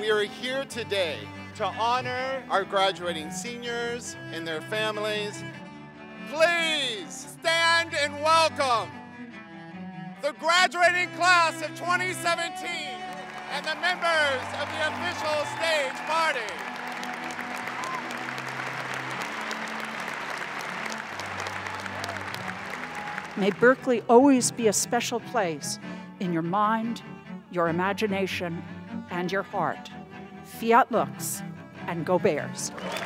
We are here today to honor our graduating seniors and their families. Please stand and welcome the graduating class of 2017 and the members of the official stage party. May Berkeley always be a special place in your mind, your imagination, and your heart. Fiat lux, and go Bears.